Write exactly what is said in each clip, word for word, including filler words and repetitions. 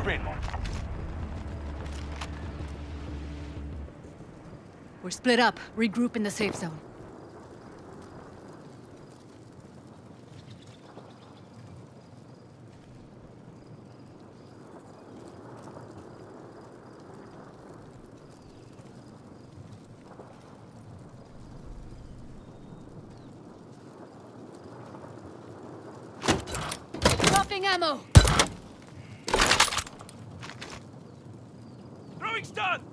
moving. We're split up. Regroup in the safe zone. Dropping ammo! Throwing stun!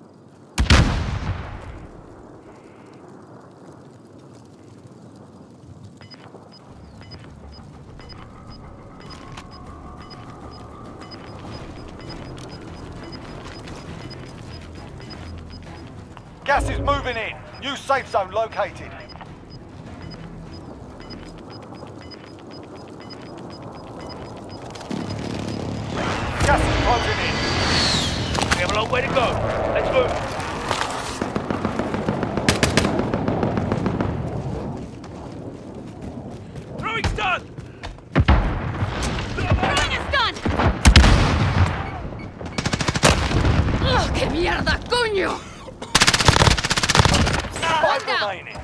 Gas is moving in. New safe zone located. Gas is closing in. We have a long way to go. Let's move. Throwing stun! Throwing a stun! ¡Ugh, qué mierda, coño! Five remaining.